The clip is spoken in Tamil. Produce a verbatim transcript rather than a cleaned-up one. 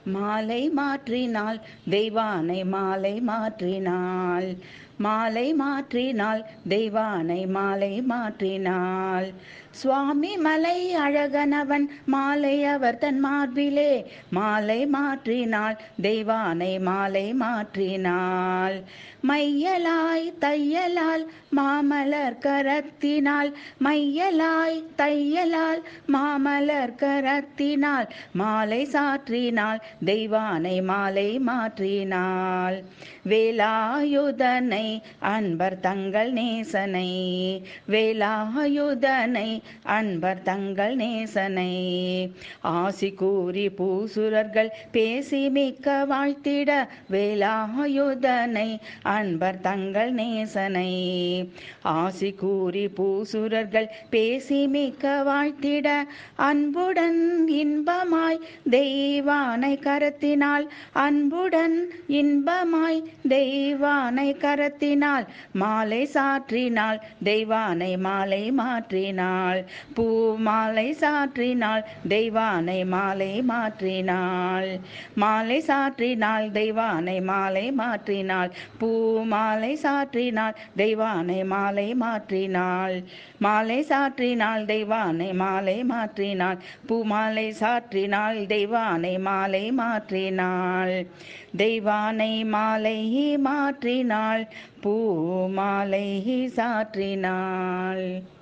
மாலை மாற்றினாள் தெய்வானை மாலை மாற்றினாள் மாலை மாற்றினாள் தெய்வானை மாலை மாற்றினாள் சுவாமி மலை அழகனவன் மாலை அவர் தன் மார்பிலே மாலை மாற்றினாள் தெய்வானை மாலை மாற்றினாள் மையலாய் தையலால் மாமலர் கரத்தினாள் மையலாய் தையலால் மாமலர் கரத்தினாள் மாலை சாற்றினாள் தெய்வானை மாலை மாற்றினாள் வேலாயுதனை அன்பர் தங்கள் நேசனை வேலாயுதனை அன்பர் தங்கள் நேசனை ஆசி கூறி பூசுரர்கள் பேசி மிக்க வாழ்த்திட வேலாயுதனை அன்பர் தங்கள் நேசனை ஆசி கூறி பூசுரர்கள் பேசி மிக்க வாழ்த்திட அன்புடன் இன்பமாய் தெய்வானை கரத்தினாள் அன்புடன் இன்பமாய் தெய்வானை கரத்தினாள் மாலை சாற்றினாள் தெய்வானை மாலை மாற்றினாள் பூ மாலை சாற்றினாள் தெய்வானை மாலை மாற்றினாள் மாலை சாற்றினாள் தெய்வானை மாலை மாற்றினாள் பூ மாலை சாற்றினாள் தெய்வானை மாலை மாற்றினாள் மாலை சாற்றினாள் தெய்வானை மாலை மாற்றினாள் பூ மாலை சாற்றினாள் தெய்வானை மாலை மாற்றினாள் தெய்வானை மாலை மாற்றினாள் பூ மாலை சாற்றினாள்.